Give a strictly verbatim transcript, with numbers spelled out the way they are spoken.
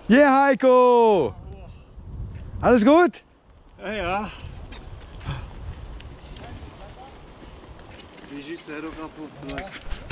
Yeah, Heiko! Alles gut? Ja, ja. Wie sieht es kaputt?